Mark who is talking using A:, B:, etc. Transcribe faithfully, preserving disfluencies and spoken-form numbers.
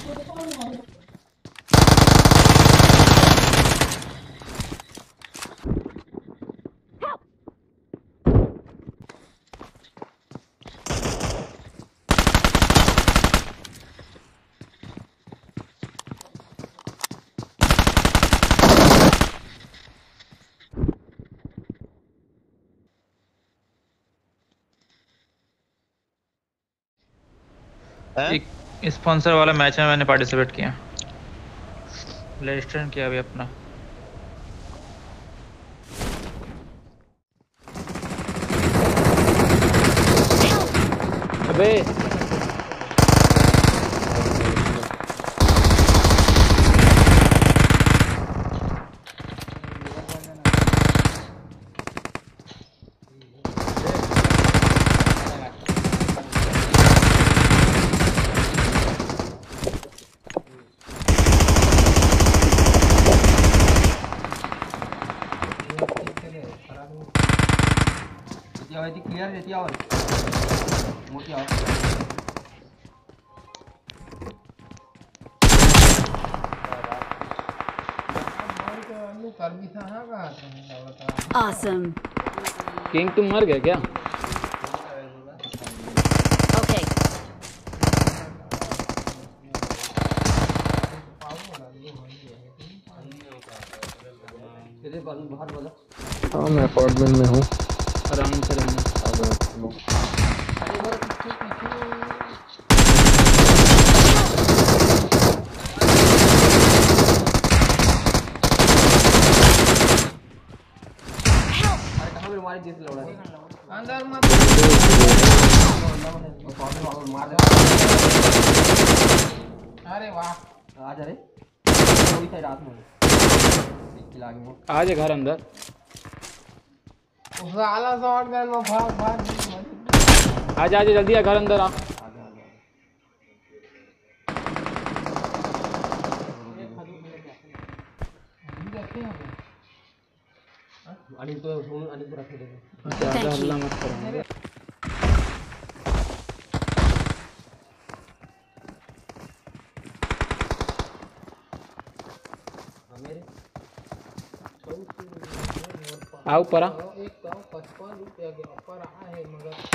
A: एक स्पॉन्सर वाला मैच में मैंने पार्टिसिपेट किया, लेस्टर किया अभी अपना।
B: अबे
C: क्लियर रहती है और मोटी आवाज
D: Awesome.
B: किंग तुम मर गए क्या?
D: Okay.
E: हाँ मैं अपार्टमेंट में हूँ।
B: आराम से रहना।
C: अंदर मत अरे वाह आ जा रे कोई साइड रात में
B: आ जा घर अंदर।
C: साला शॉट गन में भाग भाग
B: आ जा, आ जा जल्दी आ, घर अंदर आ।
C: अनिल तो सुन अनिल को रख दे
B: ज्यादा हल्ला मत करो। आओ परा
C: एक सौ पचपन रुपया के ऊपर आया है मगर